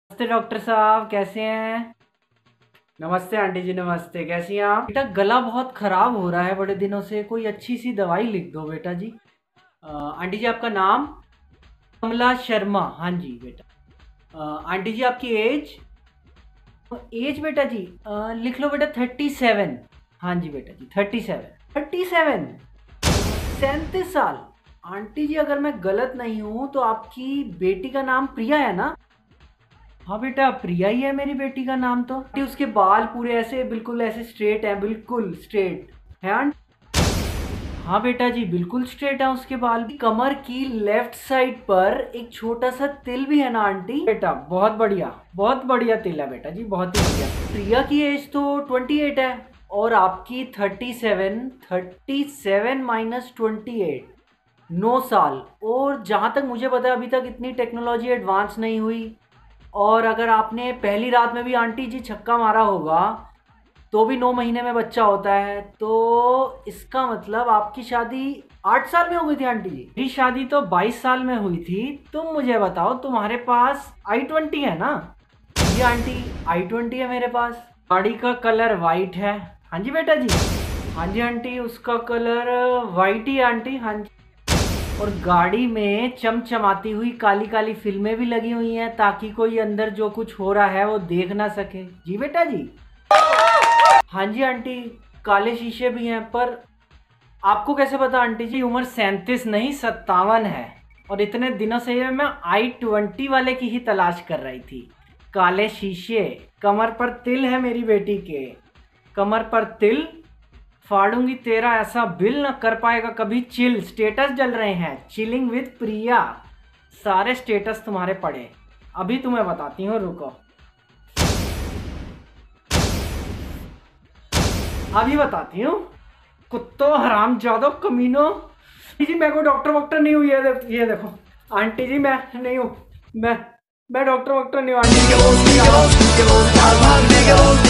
नमस्ते डॉक्टर साहब, कैसे हैं? नमस्ते आंटी जी, नमस्ते। कैसी हैं आप? बेटा गला बहुत खराब हो रहा है बड़े दिनों से, कोई अच्छी सी दवाई लिख दो बेटा जी। आंटी जी आपका नाम? कमला शर्मा। हाँ जी बेटा। आंटी जी आपकी एज? एज बेटा जी लिख लो बेटा 37। हाँ जी बेटा जी 37। 37 साल। आंटी जी अगर मैं गलत नहीं हूँ तो आपकी बेटी का नाम प्रिया है ना? हाँ बेटा, प्रिया ही है मेरी बेटी का नाम तो। आंटी उसके बाल पूरे ऐसे बिल्कुल ऐसे स्ट्रेट हैं, बिल्कुल स्ट्रेट है आंटी? हाँ बेटा जी बिल्कुल स्ट्रेट है उसके बाल। कमर की लेफ्ट साइड पर एक छोटा सा तिल भी है ना आंटी? बेटा बहुत बढ़िया तिल है बेटा जी, बहुत ही बढ़िया। प्रिया की एज तो 28 है और आपकी 37। 37 माइनस 28, 9 साल। और जहाँ तक मुझे पता है अभी तक इतनी टेक्नोलॉजी एडवांस नहीं हुई। और अगर आपने पहली रात में भी आंटी जी छक्का मारा होगा तो भी 9 महीने में बच्चा होता है। तो इसका मतलब आपकी शादी 8 साल में हो गई थी आंटी जी? मेरी शादी तो 22 साल में हुई थी। तुम मुझे बताओ, तुम्हारे पास i20 है ना? जी आंटी, i20 है मेरे पास। गाड़ी का कलर वाइट है। हाँ जी बेटा जी। हाँ जी आंटी, उसका कलर वाइट ही है आंटी। हाँ जी। और गाड़ी में चमचमाती हुई काली काली फिल्में भी लगी हुई हैं ताकि कोई अंदर जो कुछ हो रहा है वो देख ना सके। जी बेटा जी। हाँ जी आंटी, काले शीशे भी हैं। पर आपको कैसे पता आंटी जी? उम्र 37 नहीं 57 है। और इतने दिनों से ये मैं i20 वाले की ही तलाश कर रही थी। काले शीशे, कमर पर तिल है मेरी बेटी के। कमर पर तिल, फाड़ूंगी तेरा ऐसा बिल, न कर पाएगा कभी चिल। स्टेटस जल रहे हैं, चिलिंग विद प्रिया। सारे स्टेटस तुम्हारे पड़े। अभी तुम्हें बताती हूँ, रुको। अभी बताती हूँ। कुत्तों, हरामजादों, कमीनों। जी मैं कोई डॉक्टर वॉक्टर नहीं हूँ। ये देखो आंटी जी, मैं नहीं हूँ। मैं डॉक्टर वॉक्टर नहीं हूँ आंटी जी।